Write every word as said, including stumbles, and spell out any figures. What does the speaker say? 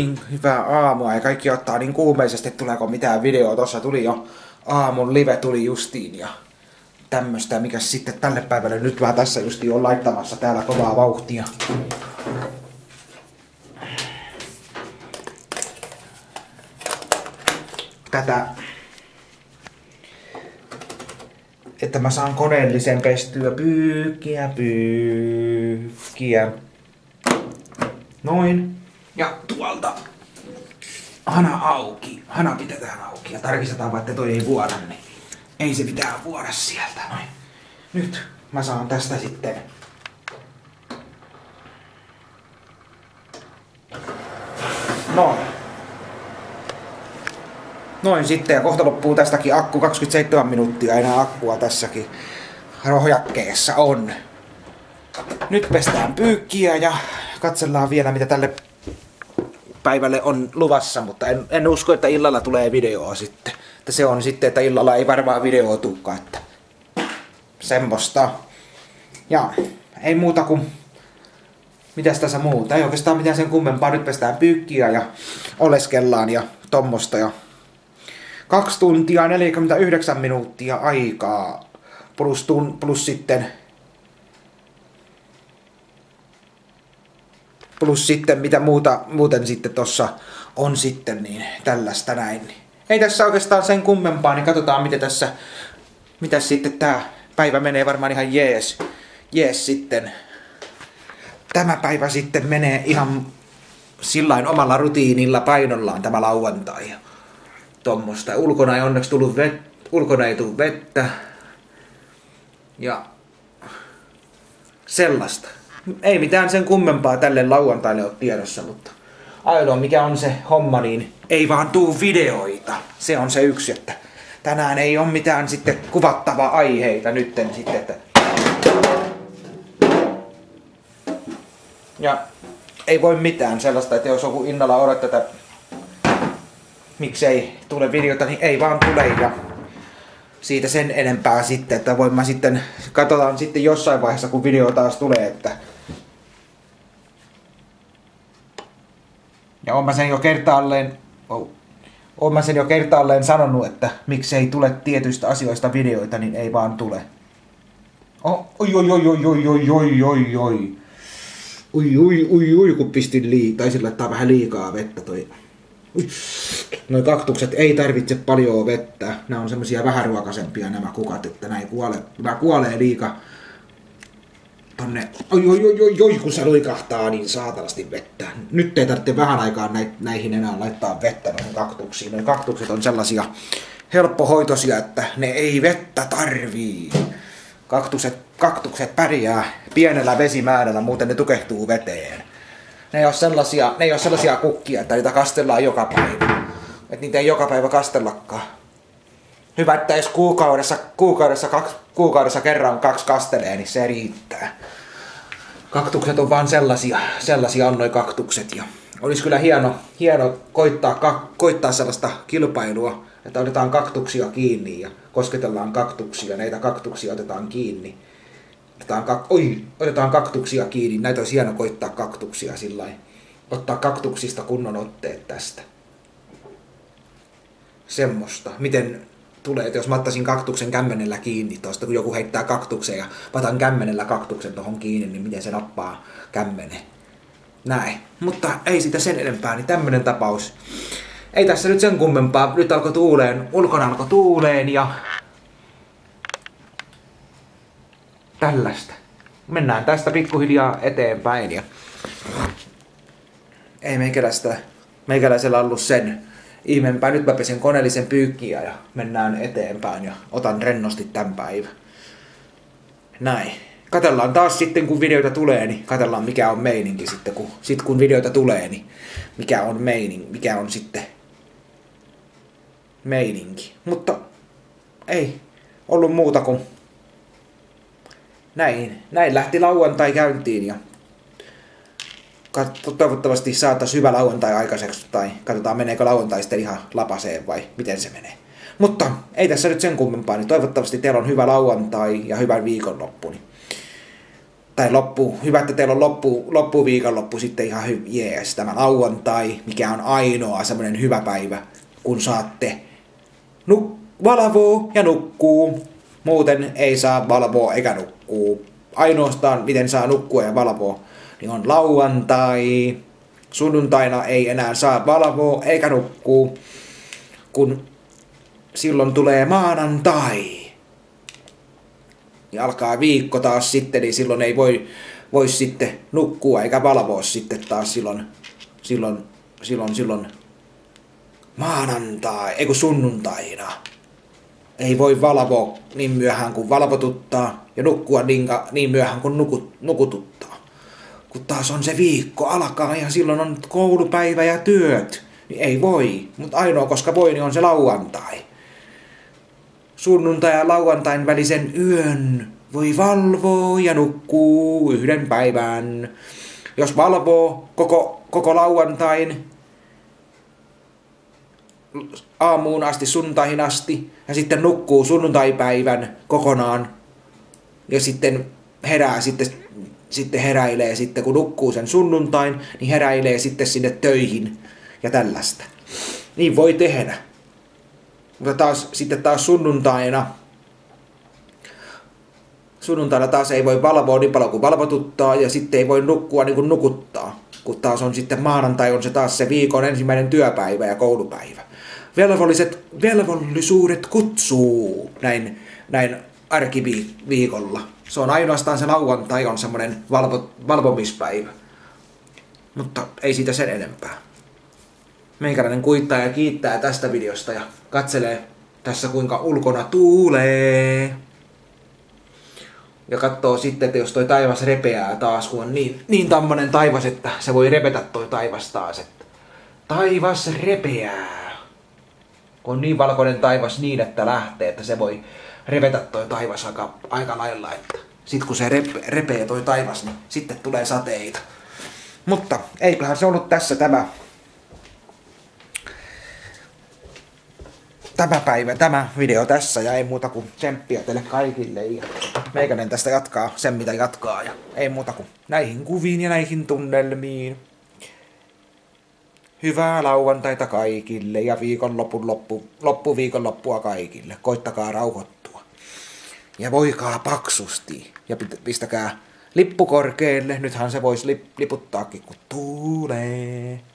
niin, hyvää aamua ja kaikki ottaa niin kuumeisesti, että tuleeko mitään videoa. Tossa tuli jo aamun live tuli justiin ja tämmöstä, mikä sitten tälle päivälle nyt vähän tässä justiin on laittamassa täällä kovaa vauhtia. Tätä, että mä saan koneellisen pestyä pyykkiä, pyykkiä. Noin. Ja tuolta hana auki. Hana pidetään auki ja tarkistetaan, että toi ei vuoda, niin ei se pitää vuoda sieltä. Noin. Nyt mä saan tästä sitten noin. Noin sitten, ja kohta loppuu tästäkin akku, kaksikymmentäseitsemän minuuttia enää akkua tässäkin rohjakkeessa on. Nyt pestään pyykkiä ja katsellaan vielä mitä tälle päivälle on luvassa, mutta en, en usko, että illalla tulee videoa sitten. Että se on sitten, että illalla ei varmaan videoa tulekaan, että semmoista. Ja ei muuta kuin, mitäs tässä muuta, ei oikeastaan mitään sen kummempaa, nyt pestään pyykkiä ja oleskellaan ja tommosta ja kaksi tuntia neljäkymmentäyhdeksän minuuttia aikaa plus, tun, plus sitten plus sitten mitä muuta muuten sitten tossa on sitten niin tällaista näin. Ei tässä oikeastaan sen kummempaa, niin katsotaan miten tässä mitä sitten tää päivä menee varmaan ihan jees. Jees sitten. Tämä päivä sitten menee ihan sillain omalla rutiinilla painollaan tämä lauantai. Tommosta. Ulkona ei onneksi tullut vettä, ulkona ei tullut vettä. Ja sellaista. Ei mitään sen kummempaa tälle lauantaille ole tiedossa, mutta ainoa mikä on se homma, niin ei vaan tuu videoita. Se on se yksi, että tänään ei ole mitään sitten kuvattavaa aiheita nytten sitten, että ja ei voi mitään sellaista, että jos joku innolla odottaa tätä miksei tule videota, niin ei vaan tule ja siitä sen enempää sitten, että voin mä sitten, katsotaan sitten jossain vaiheessa kun video taas tulee, että ja oon mä sen jo kertaalleen, oh, oon mä sen jo kertaalleen sanonut, että miksei tule tietyistä asioista videoita, niin ei vaan tule. Oh, oi oi oi oi oi oi oi oi oi oi oi oi oi kun pistin lii, taisin laittaa vähän liikaa vettä toi. Noi kaktukset ei tarvitse paljon vettä. Nämä on semmosia vähäruokaisempia nämä kukat, että nämä kuolee, nämä kuolee liika tonne. Oi oi oi oi oi kun se luikahtaa niin saatanasti vettä. Nyt ei tarvitse vähän aikaa näihin enää laittaa vettä noihin kaktuksiin. Noi kaktukset on sellaisia helppohoitoisia, että ne ei vettä tarvii. Kaktukset, kaktukset pärjää pienellä vesimäärällä, muuten ne tukehtuu veteen. Ne ei ole sellaisia, ne ei ole sellaisia kukkia, että niitä kastellaan joka päivä. Että niitä ei joka päivä kastellakaan. Hyvä, että jos kuukaudessa, kuukaudessa, kaksi, kuukaudessa kerran kaksi kastelee, niin se riittää. Kaktukset on vaan sellaisia, sellaisia on noi kaktukset. Ja olisi kyllä hieno, hieno koittaa, ka, koittaa sellaista kilpailua, että otetaan kaktuksia kiinni ja kosketellaan kaktuksia, näitä kaktuksia otetaan kiinni. Otetaan, kak- Oi, otetaan kaktuksia kiinni, näitä olisi hieno koittaa kaktuksia sillain. Ottaa kaktuksista kunnon otteet tästä. Semmosta. Miten tulee, että jos mä ottaisin kaktuksen kämmenellä kiinni tosta, kun joku heittää kaktuksen ja mä otan kämmenellä kaktuksen tohon kiinni, niin miten se nappaa kämmenen. Näin. Mutta ei sitä sen enempää, niin tämmönen tapaus. Ei tässä nyt sen kummempaa. Nyt alkoi tuuleen, ulkona alkoi tuuleen ja tällaista. Mennään tästä pikkuhiljaa eteenpäin ja ei meikäläistä, meikäläisellä ollut sen ihmeempää. Nyt mä pesen koneellisen pyykkiä ja mennään eteenpäin ja otan rennosti tämän päivän. Näin. Katellaan taas sitten kun videoita tulee, niin katellaan mikä on meininki sitten kun, sit kun videoita tulee, niin mikä on meininki, mikä on sitten meininki. Mutta ei ollut muuta kuin näin, näin lähti lauantai käyntiin ja toivottavasti saataisiin hyvä lauantai aikaiseksi tai katsotaan meneekö lauantai sitten ihan lapaseen vai miten se menee. Mutta ei tässä nyt sen kummempaa, niin toivottavasti teillä on hyvä lauantai ja hyvä viikonloppu. Niin tai loppu, hyvä, että teillä on loppu, loppuviikonloppu sitten ihan hy, jees, tämä lauantai, mikä on ainoa semmoinen hyvä päivä, kun saatte nuk, valvoa ja nukkuu. Muuten ei saa valvoa eikä nukkuu. Ainoastaan miten saa nukkua ja valvoa, niin on lauantai. Sunnuntaina ei enää saa valvoa eikä nukkuu, kun silloin tulee maanantai. Ja alkaa viikko taas sitten, niin silloin ei voi, voi sitten nukkua eikä valvoa sitten taas silloin, silloin, silloin, silloin maanantai, ei kun sunnuntaina. Ei voi valvoa niin myöhään kuin valvotuttaa ja nukkua niin, niin myöhään kuin nukut, nukututtaa. Kun taas on se viikko alkaa ja silloin on koulupäivä ja työt, niin ei voi. Mutta ainoa koska voi, niin on se lauantai. Sunnuntai ja lauantain välisen yön voi valvoa ja nukkuu yhden päivän. Jos valvoo koko, koko lauantain aamuun asti, sunnuntaihin asti, ja sitten nukkuu sunnuntaipäivän kokonaan, ja sitten herää, sitten, sitten heräilee, sitten kun nukkuu sen sunnuntain, niin heräilee sitten sinne töihin ja tällaista. Niin voi tehdä. Mutta taas, sitten taas sunnuntaina, sunnuntaina taas ei voi valvoa niin paljon kuin valvotuttaa, ja sitten ei voi nukkua niin kuin nukuttaa. Kun taas on sitten maanantai, on se taas se viikon ensimmäinen työpäivä ja koulupäivä. Velvolliset, velvollisuudet kutsuu näin, näin arkiviikolla. Se on ainoastaan se lauantai on semmoinen valvo, valvomispäivä. Mutta ei siitä sen enempää. Meikäläinen kuittaa ja kiittää tästä videosta ja katselee tässä kuinka ulkona tuulee. Ja katsoo sitten, että jos toi taivas repeää taas, kun on niin, niin tammonen taivas, että se voi repetä toi taivas taas. Että taivas repeää. Kun on niin valkoinen taivas niin, että lähtee, että se voi revetä toi taivas aika, aika lailla. Että sit kun se repe, repee toi taivas, niin sitten tulee sateita. Mutta eiköhän se ollut tässä tämä, tämä päivä, tämä video tässä. Ja ei muuta kuin tsemppiä teille kaikille. Ja meikänen tästä jatkaa sen mitä jatkaa. Ja ei muuta kuin näihin kuviin ja näihin tunnelmiin. Hyvää lauantaita kaikille ja viikonlopun loppu, loppuviikonloppua kaikille. Koittakaa rauhoittua. Ja voikaa paksusti. Ja pistäkää lippu korkealle. Nythän se voisi lip, liputtaakin kun tuulee.